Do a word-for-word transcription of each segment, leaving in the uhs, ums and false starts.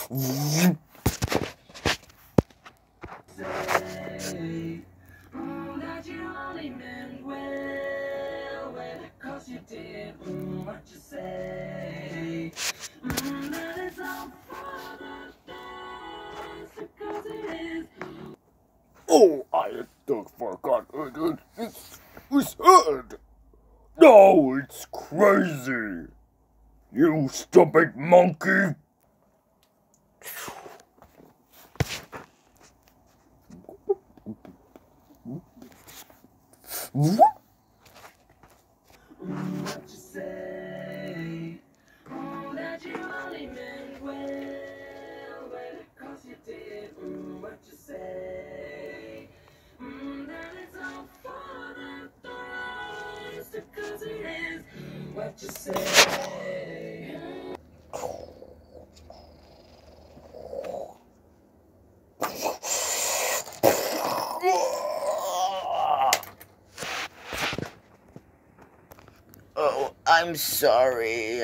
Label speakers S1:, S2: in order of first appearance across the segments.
S1: that you only meant well, well, cause you did mm, what you say. Mm, that is all for the best, because it is.
S2: Oh, I don't forgot it. It's, it's heard. No, it's crazy. You stupid monkey. What?
S1: What you say? Oh, that you only meant well, well, cause you did mm, what you say. Mm, that is all for the best, because it is what you say.
S2: Oh, I'm sorry.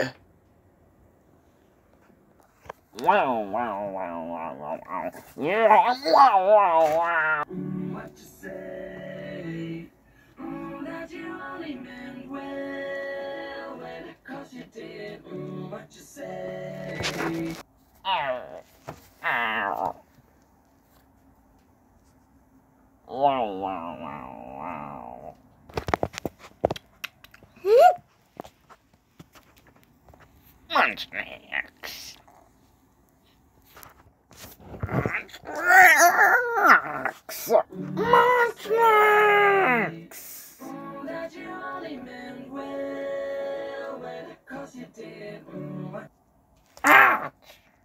S2: Wow, wow, wow, wow, wow, wow. Yeah, wow, wow, wow.
S1: What you say? Mm, that you only meant well, well, cause you did mm, what you say.
S2: Ow, ow. Wow, wow, wow, wow. Monsters. Monsters. Monsters.
S1: That you only meant well, well, cause you did mm, what.
S2: Ouch.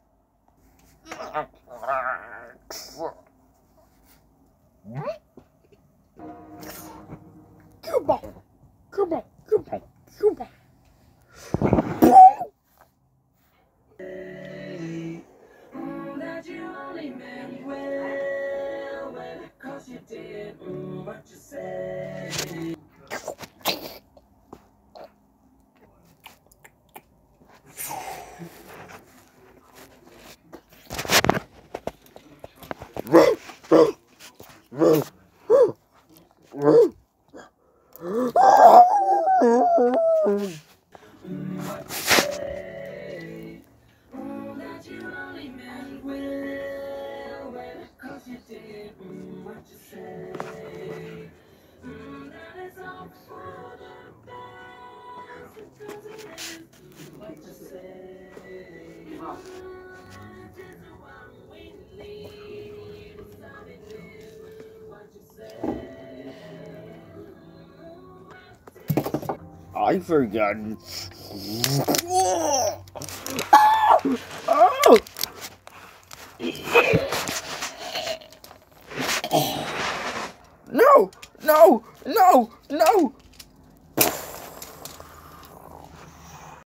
S2: Come on, come on, come on, come on.
S1: That you only meant well, well, cause you did mm, what you say. What you say? Mm, that you only meant well, well, cause you did mm, what you say. Mm, that is all for the best, because it is what you say. Mm, it is the one we need, so it is what you say.
S2: I forgot. Oh! No! No! No! No!